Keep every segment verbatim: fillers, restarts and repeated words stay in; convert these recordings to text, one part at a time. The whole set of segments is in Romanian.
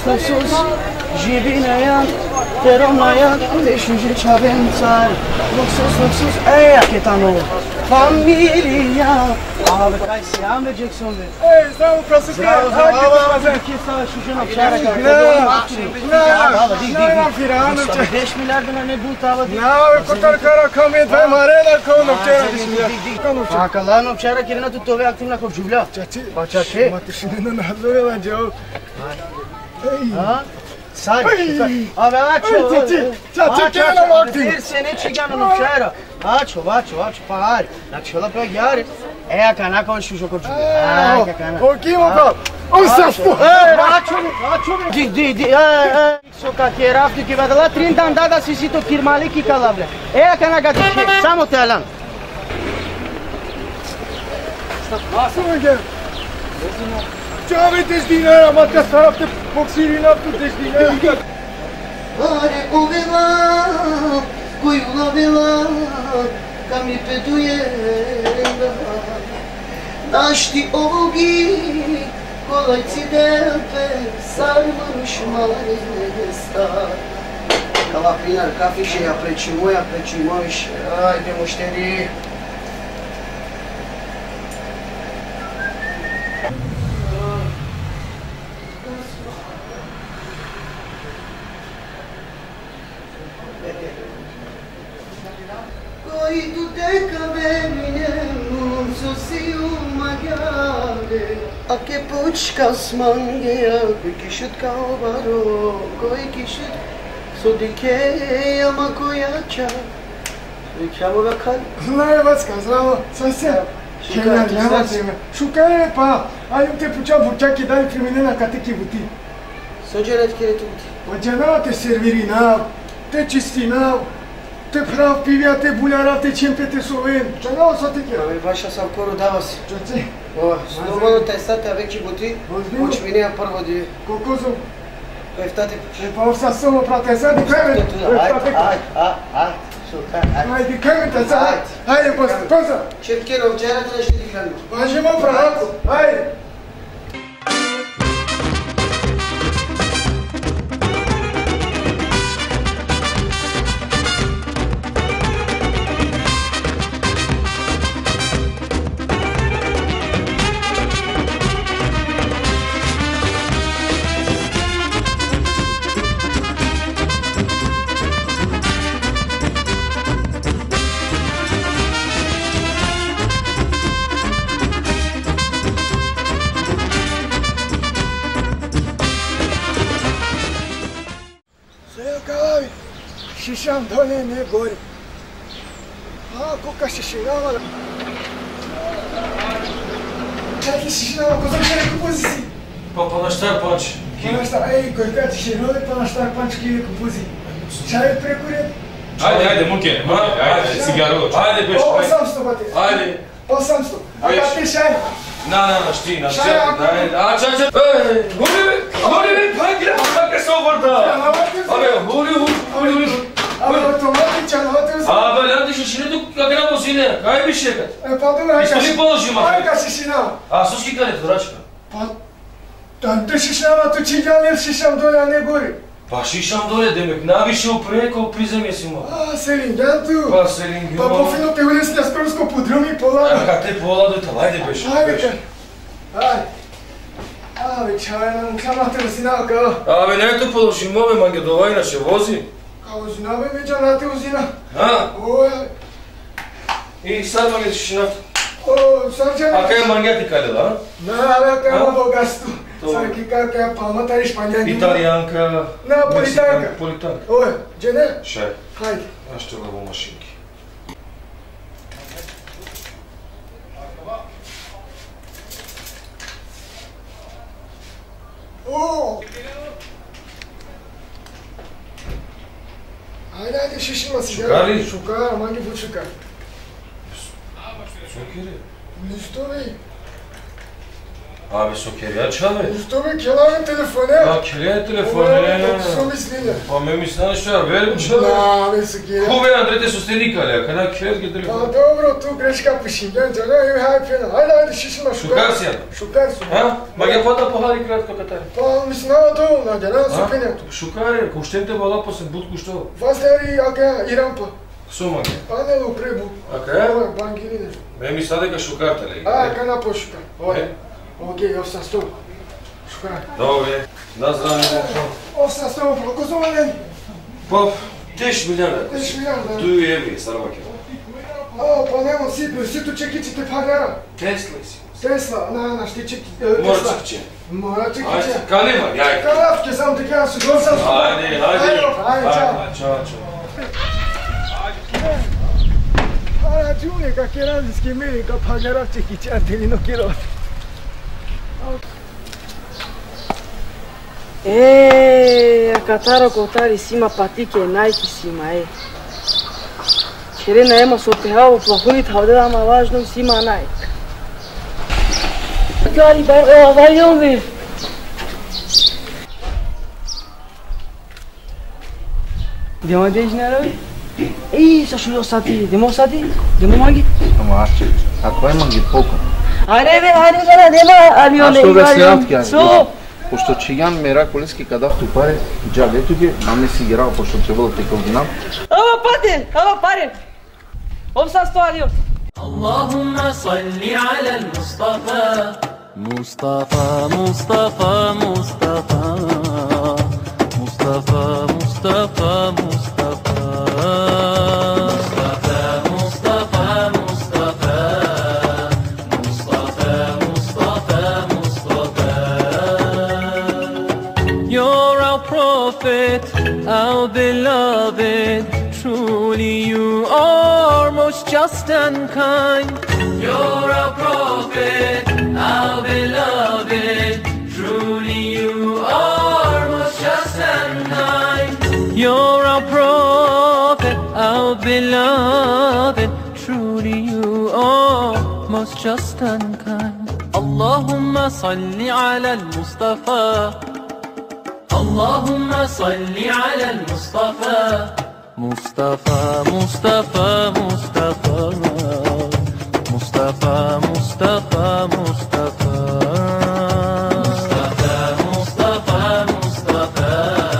luxus, Jibinayan, Teronayan, Leșuji ce-avem țară. Luxus, luxus, aia chetano. Familia. Ave, hai să am de Jackson. Ei, stau un prosescu. Hai că fazer aqui essa Xuxa Nopciara, cara. Não, não, não, virando. dez milhares na nebutava. Não, eu contar cara comment vai marela com Nopciara dizia. Faca lá Nopciara querendo tu tove activ na Jublia. Chachi, Chachi. mate şimdi ne hazır lan Joe. Ei. Ha? Sai. Ave, acho. Chachi, chachi, que não morti. Ter sene chegando no Nopciara. Acho, acho, acho, pare. Na chola pegare. É a canaca onde Xuxa com Ah, que canaca. O que, meu cara? O sapo. Ei, acho, acho. De de de, eh, so caqueira, que vai lá trinta andada se sito kirmali que calabra. É a canaca de samo telan. Nasıl mı? Çavet desdiner ama tasarrufta boksirina tu desdiner. Are o vela, cuiula vela, cami petuienda. Naști ogi, colăți de pe sarmăruș mare star. Ca la final, ca fi și aprecimoi, aprecimoi și ai de mușterii. Coi tu te cabemine, non so se uma gare. A che pučka smangeja, koji kišut kao baro, koji kišut so dikeja ma kojača. Викамо вакал. Знае вацка, здраво, съвсем. Шукай, няма земя. Шукай, па. Ай, те пуча бурчаки дали применена катеки бути. Соджерет кирето бути. Оджана те сервирина, те чистина, те прав пивия, те буляра, те чемпе, те совен. Чанало са те кера. Ами ваша сам коро дава си. Чоци. О, нормално тестата вече бути. Очминия първо ди. Колко съм? Ефтате. Е, па орса само пратеса, ди каме. Айде, айде, айде. Haydi kayıt etsene. Haydi bas, basa. Çepken ovçara da işte dikkat. Başıma bırak. Haydi. Şişem dole ne gori. Ha koka şişirava. Çaki şişirava koza kere kupuzisi. Pa panaštar panč. Panaštar, ej, koka šişirava panaštar panč kire kupuzi. Çay prekure. Ajde, ajde, muke, muke, ajde, cigaru. Ajde, beš, O, ajde. sam sto bate. Ajde. O, sam sto. A ja ti šaj. Na, na, na, šti, na, šti. Ajde, a, ča, ča. Ej, huli mi, huli mi, pankira, pankira se obrta. Abe, huli, huli, huli. Abi otomatik çalatıyorsun. Abi lan dışı şimdi tu kakına bozine. Kay bir şey kat. E pardon ay İstediğin poложим. Ay kaşışına. A sus ki kare duračka. Pa dan te şişama tu çiğnal şişam dola ne gori. Pa šišam dole demek. Naviše preko prizemje si imao. A Selin gel tu. Pa Selin Pa po fino te ules na skrosko podrumi pola. Kak te pola do ta, ajde beš. Ajde kan. Aj. Abi çaylan kamatır sinaka. Abi ne tu poложим ove mange do vajna še vozi. Kao uzina be međa na te uzina. Ha? Oy. I sad mange ćeš na... O sarcan. A kaj mange ti kale da? Na ale kao bogastu. Sarki kaka palmatari španjani. Italijanka. Napolitanka. Napolitanka. Oy, cene. Še. Hajde. A što ga u mašinki. O. Haydi haydi şişirmesin. Şukari. Şukar, hangi bu şukar? Sokiri. Listovi. Абе, со керија чале? Што бе, келаве телефоне? Да, керија телефоне. Што мислиле? Па ме мисля што ја верим чале. Да, бе, со керија. Хубе, Андрете со стеникале, а кај керија ги Па телефон. добро, ту грешка пиши. Ген, ген, ген, хајпена. Ајде, ајде, шишима шукар. Шукар си ја? Шукар су. А? Ма ја пада похари кратко катари. Па, мислам, долу, ген, а, со пенето. Шукаре, коштенте бала после будку што? Вастери, ака, ирампа. Сумаге. Анелу пребу. А кај? Ова, бангирине. Ме мисля дека шукар теле. А, кана пошука. Ова. Окей, оста сто. Шукар. Добре. На здравје. Оста сто, колку зовален? Па, десет милиарда. десет милиарда. Ту еври, старбаке. А, па нема ситно, сито чекиците пагара. Тесла си. Тесла, на, на, шти чеки... Мора чекиче. Мора чекиче. Ајде, калема, јај. Калавке, сам те кажа, се госам. Ајде, ајде. Ајде, чао. Чао, чао. А, чуне, каке различки мери, ка пагара чекиче, а дели но кирот. Е, катаро котари сима патике најки сима е. Керена ема со пеаво плахуни тавде ама важно сима најк. Кари бар ова вајон бе. Дема дежна раби? Ей, са шујо сати, демо сати? Демо маги? Ама аз че, ако имам ги покон. Аре бе, аре бе, нема авионе. А што бе снеатки, ајде? Со? Пошто Чиган Меракулески кадавту паре, джабето ги, маме си играл, пошто требало теков динам. Ама пате, ама паре. Обса сто авион. اللهم صل على المصطفى مصطفى مصطفى مصطفى مصطفى مصطفى مصطفى مصطفى مصطفى مصطفى مصطفى مصطفى You're our prophet, our beloved. Truly you are most just and kind. You're our prophet, our beloved. Truly you are most just and kind. You're our prophet, our beloved. Truly you are most just and kind. اللهم صل على المصطفى اللهم صل على المصطفى مصطفى مصطفى مصطفى مصطفى مصطفى مصطفى مصطفى مصطفى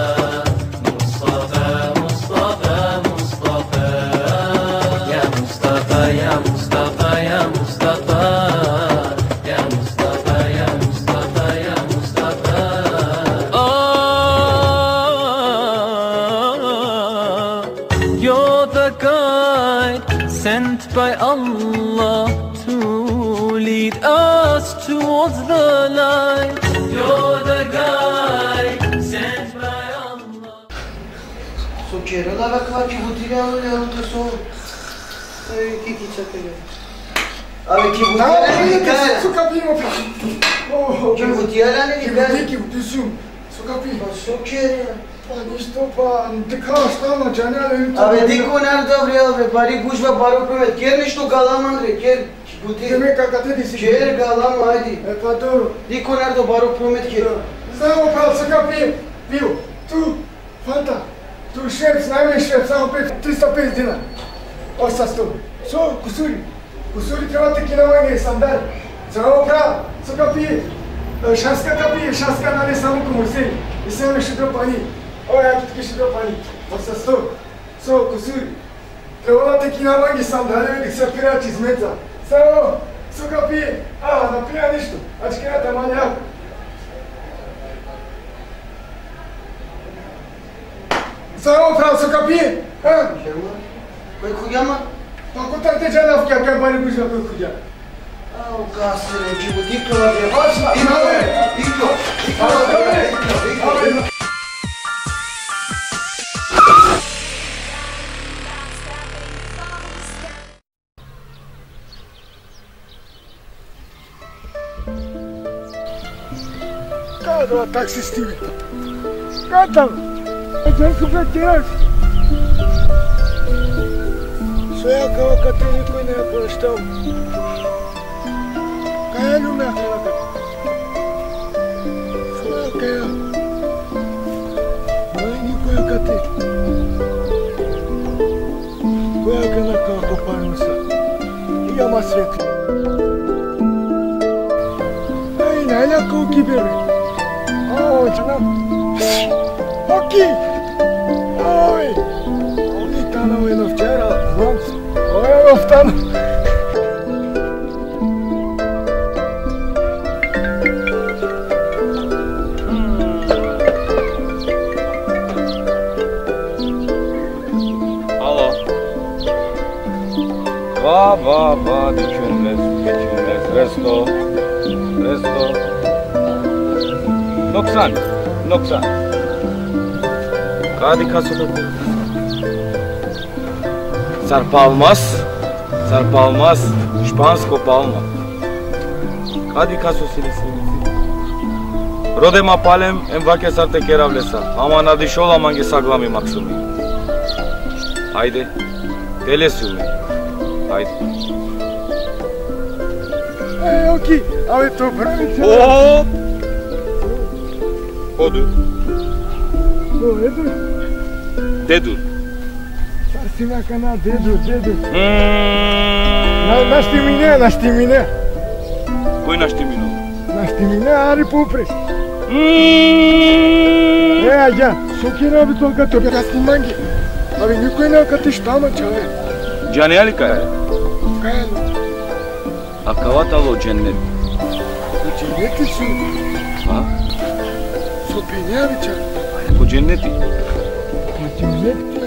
مصطفى مصطفى مصطفى يا مصطفى يا مصطفى يا مصطفى يا مصطفى يا مصطفى يا مصطفى You're the guide sent by Allah to lead us towards the light. You're the guide sent by Allah. So kerala ve kaki butiriyalı yanında so. Ay ki ki çakıyor. Abi ki butiriyalı ne kadar? Сука, пимо па. О, Ki butiriyalı ne kadar? Кибутики, бутисум. Сука, пи. So kerala. Па, ништо па, така стана, джанял. Abi diko nerede abi? Bari kuş ve baro pömet. Ker nešto galam andre, ker butir. Деме какате диси. Ker galam haydi. Е, па, добро. Diko nerede baro pömet ker. Само прав, сука, пи. Пио. Ту, фанта. Ту шеф, најме шеф, само пет, триста петдесет дина. Оста сто. Со, кусури. Кусури треба те кинавање, сандар. Само прав, сука, пи. Шаска капи, шаска нали само комурсей. И се ме шидро пани. Ова ја ти шидро пани. Оста сто. Со, кусури. Треба те кинавање, сандар, и се пират измеца. Само, сука, пи. А, да пија ништо. Ачкината мања. Само прав, сука, пи. А? Koy kuyama. Pa kotar te janaf kya kya bari kujha koy kujha. Au kasre ki bu diko abi. Başla. Diko. Diko. Diko. Diko. Diko. Kada taksisti. Kada. Jan super tiras. Soya kava kateni koy ne yapıştım. Kaya lume akala. ова свет. Ай, најако оки бебе. О, чанам. Оки! Ой! Оки танал едно вчера, знам се. Ой, едно танал. Va, va, va, diciunles, diciunles, resto, resto. Noksan, noksan. Kadi kasılı. Sarpalmaz, sarpalmaz, špansko palma. Kadi kaso silisi. Rodema palem, envake sarte keravlesa. Ama nadişola mange saglami maksumi. Haydi, telesiumi. Haydi. Ej, Oki, ale to pravice. Hop! Hodu. To, edu. Dedur. Sarsina kana, dedu, dedu. Mm. Na, našti mine, našti mine. Koji naš ti minu? Našti mine, ari pupres. Mm. E, aja, sokina bi tolka tobe rasti mangi. Ali nikoj ne kati štama čave. Cane ali kaya? Kayano. Akavatalo cennet. Bu cenneti su. Ha? Su penjavi čave. Ko cenneti? Bu cenneti.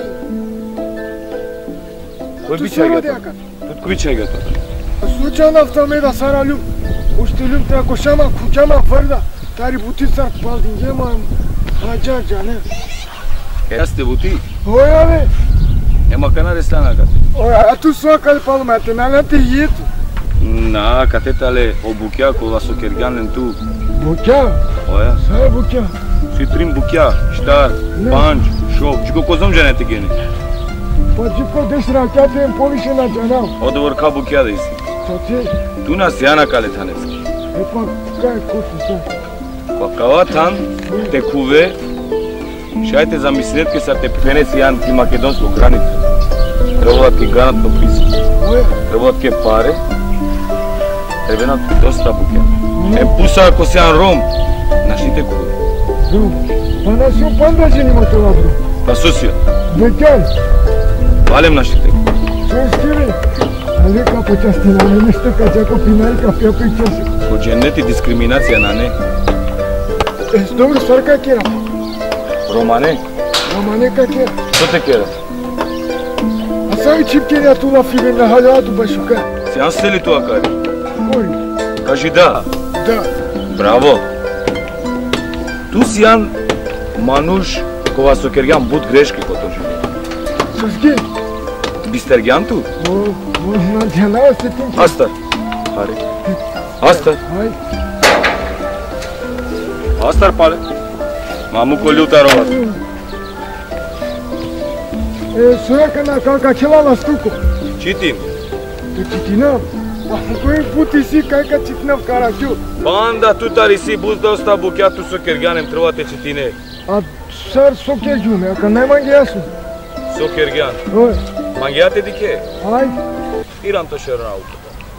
Koji Tu bir çay sara getir. diyaka. Tutku bir çay getir. Slučajno avtameda saralju. Uštilum te košama kućama vrda. Tari buti sar paldin jemam. Hajar cane. Yaste buti. Oja ve. Ema kana restorana kat. Oja, a tu só aquele palma, te nalante hito. Na, katetale obukia kola sokerganen tu. Bukia? Oya. Sai bukia. Sitrim bukia, shtar, Ne? panj, shok. Çiko kozom cenneti gene. Paciko desh rakate em polishena canam. Odovor ka bukia da isi. Tati, Tu nas yana kale taneski. epa kaj kutu sa. Kakavatan te kuve. Шајте замислете са те пенеси јан ти македонско граница. Требаат ки гарантно писки. Oja, Требаат ке паре. Требаат доста буке. Е пуса ако си јан ром. Нашите куви. bro. Pa nas ju panda ženima toga, bro. Па сусија. Bekar. Валем нашите. Čo skiri? Ali kako časti na me nešto kad jako pinari kapija priča se. Ко дженети дискриминација на не. E, dobro, stvar kak je? Романе, Ama ne kak je? што те кера? A sami čipke ja tu la fibe na haljatu baš u kaj. Си јан се ли тоа кажи? Ой, Кажи да. da. Браво. Ту си јан мануш кога со кергјан буд грешки ко тоа. Sözge. Бистергјан ту? O, možda djanao se tim. Астар. Харе. Астар. Aj, Астар пале. Маму колјута роват. e, sojaka na kaka čelala stuko. Читим. Tu čitinam. Pa koji puti si kaka čitinav karakju. Банда тутари си буз доста букјату со кергјанем трвате читине. A sar soke jume, aka najmanje jasno. Со кергјан. Oj, Мангијате дике. aj, Ирам то шерна ауто.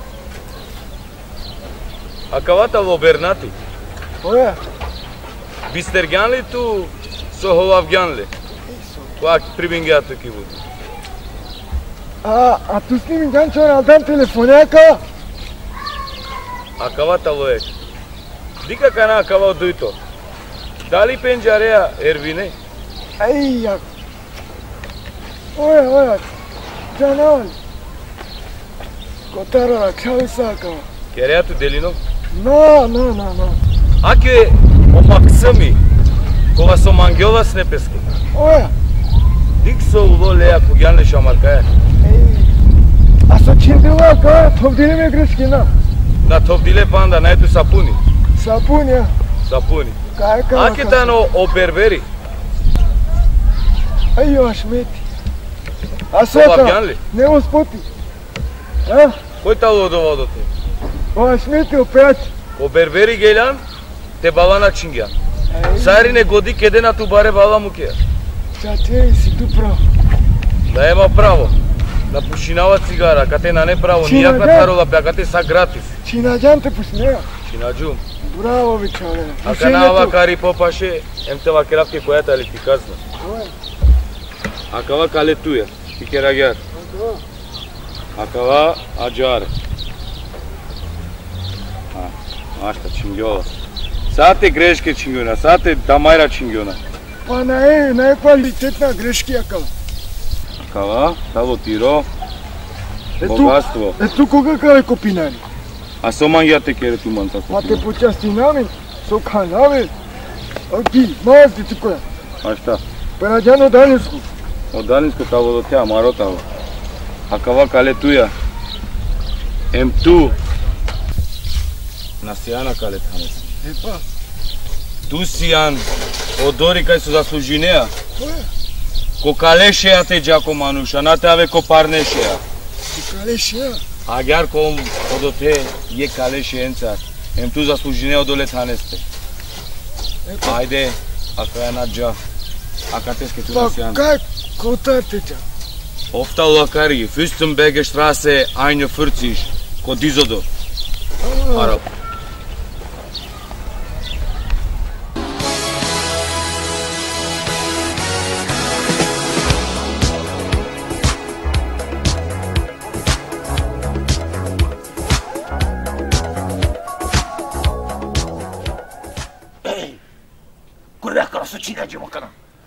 А кавата во Бернати. oja. Бистергјан ли ту со ховавѓан ли? Кога прибингијато ки буди. A, a tu snimim gančar aldan telefonjaka. А кавата во ек. Дика кана кава дуито. Дали пенџареа Ервине? Aj, jak. Oja, oja. Canal. Kotara rakšavi saka. Кереату Делино? No, no, no, no. Аке опаксами. Кога со мангјова снепески. Oja. Дик со улолеа куѓан ли шамаркаја. A sa čindila ka, tovdili me greški na. На товдиле панда најту сапуни. Sapun ja. Сапуни. Kaj ka? Аке тано обербери. Ajo, ašmeti. A Ховавѓан soka, ли? ne uspoti. A? Кој тало довел до те? O ašmeti opet. Обербери гелјан, те балана чингјан. Сарине годи кеде на ту баре бала мукеја. Čače, si tu prav. Да ема право. La pușinaua țigara, ca te n-ane pravu, nijak na tharula pe, ca te sa gratis. Činađan te pušinea. Činađu. Bravo, bičare. Aka nava kari popaše, em te va keravke koja ta efikasno. Aka va kaletuja, tikeragar. Aka va ađare. Asta čingjola. Sate greške čingjona, sate damajra čingjona. Pa na je, na je kvalitetna greški akava. Akava, tavo tiro, bogatstvo. E tu koga kale kopinari? A soman ja te kere tu manca Pa kopina. te počasti namin, so kanave. Aki, mazdi ti koja. A šta? Pa nađano danesku. Od daninsko tavo do te amaro tavo. Akava kaletuja. Em tu. Na sijana kaletanes. E pa, Tu sijan, odori kaj su zaslužinea. koja? Ko kalešeja te džako manuša, na te ave ko parnešeja. Ti kalešea. Agar ko odote je kalešeenca, em tu zaslužinea odole taneste. Ajde, aka je nađa, aka teske tu Pa na sijan. kaj kotar te ča? Ofta ulakari, Fürstenberger Straße, einundvierzig, ko Dizodor. Arab. Kurva kako su činađemo kana.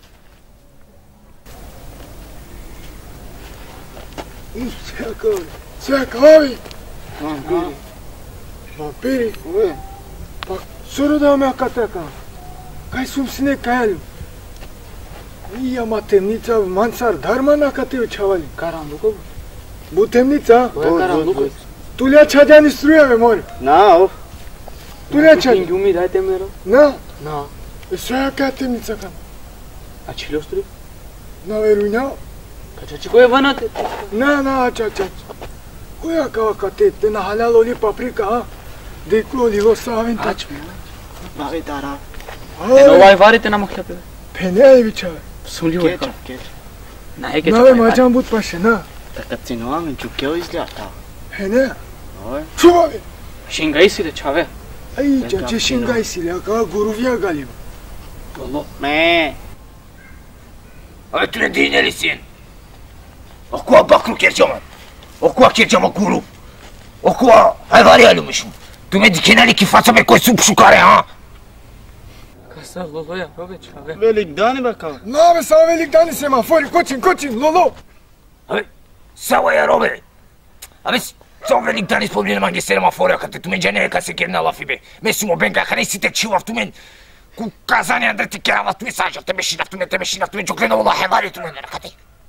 I čekaj, čekaj. Vampiri. Vampiri? Pa soroda me akateka. Kaj sum sine kaelu? Ia ma temnica mansar dharma na kateu čavali. Karam duko? Bu temnica? Oja karam duko? Tulja čađani strujave mori. Na, of. Tulja čađani. Pingi dajte mero? Na, Na. sve kaj temnica kam. A čili ostri? Na veruňa? Kačači koje vanate? Na, na, ča, ča. Koja kao kate, te na halal oli paprika, ha? Deklo lilo savin ta. Ač me. Bave dara. Ale, Eno ovaj varite na mohjape. penjaj vičave. Suli ovaj kao. Na je keća Nave ovaj. mađan bud paše, na. Така цинуаме чукел излята. Hene, Ой. čuvaj. Шингай си да чаве. Ai, ča, če šingaj si, ka guruvja galiva. Лоло. Ме. Абе, tu ne dineli sin. Okua bakru kercama. Okua kercama guru. Okua hayvari alımışım. Tu me dikeneli ki fața me coi sub șucare, ha? Каса лоло я робе чаве. Великдани бака. Nave sa velik dani semafori, koçin, koçin, lolo. Абе, сава я робе. Абе, sau velik danis probleme man gesere ma fora că tu me genere ca se kerna la fibe. Me sumo benga care si te chiva tu men. Cu kazania andre te kerava tu mesaj, te meșina tu me te meșina tu me joklena ola hayvari tu me rakate.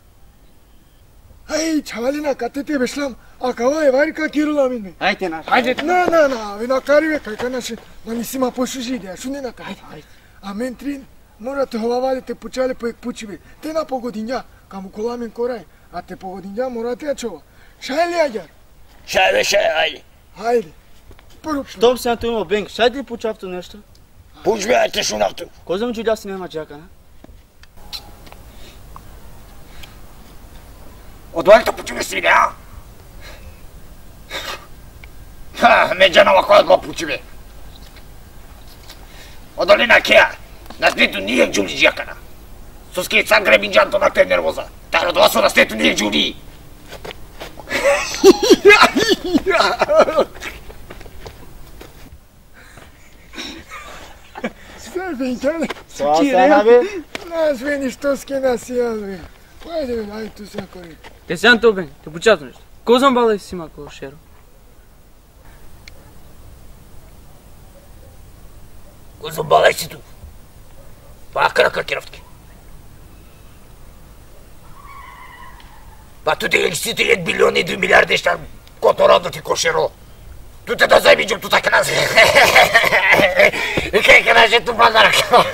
Ai, çavalina katete beslam. Akava evari ka kirula minme. Айде на. Haydi, na, na, na, vina karive kai kanashi. Manisima poşuji de, şune na kai. Amentrin, mora te holavale te pučale po ek pučive. Te na pogodinja, kamu kolamen korai. A te pogodinja mora te açova. Şayli agar. Şay ve şay ay. Haydi. Porup. Щом си натуил бенк, шай ли получавто нещо? Puç be ate şunaktu. Кой знам, че ля си няма чака, на? Odvalite pučime sine, ha? Ha, me canava koyatma pučime. Odolina kea. Nas netu nijek džuli džakana. Suski je sam grebinđan to na te nervoza. Taro dva su nas netu nijek džuli. Sve benkane. Това стана, бе. Nas veni što ske nas jel. Haydi, haydi tu sen kori. Те сян то бен, те почато нещо. Козам бала си ма коло шеро. Kuzum balaysi tu. Bakara kakirafti. Pa tu te si tu yed milyoni du milyar deşten kotorando ti koşero. Tu te da zajmicim tu taknaz. Kaj kanaše tu bazara.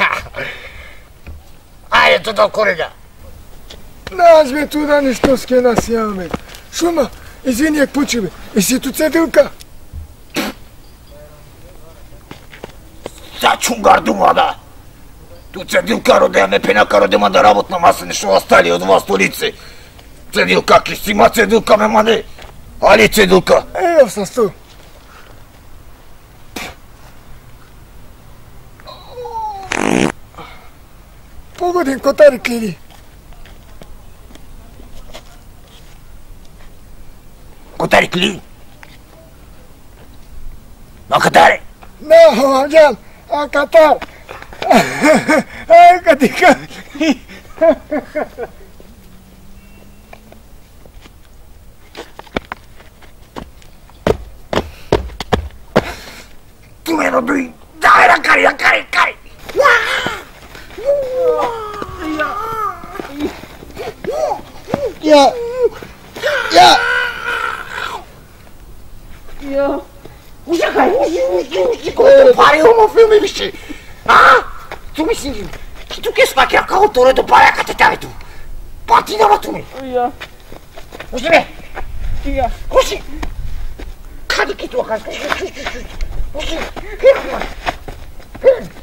Ajde tu da korega. Nas be tu dani što ske nas jel. Šuma, izvini ek pučive. Jesi tu cedilka? Sa чунгарду млада. Тут цедилка родея ме пена родема да работна маса, нещо остали от вас столици. Цедилка, ки си има цедилка, ме мане! Али цедилка! Evo sam tu. Pogodim kotari klini. Котари кли? На Катаре? Ne, amcam. Ha, Katar. Ay, Katika. Tu me rodui! Dai, racari, racari, racari! Ja. Ja. Ușa, uși, uși, uși, cum pare omul filme, biște? A? Tu mi singi, și tu che spacchi a cautore după aia că te teame tu? Partina la tu mi! Ia. Uși, me! Ia. Uși! Cade che tu acasă, uși, uși, uși, uși! Uși, uși, uși!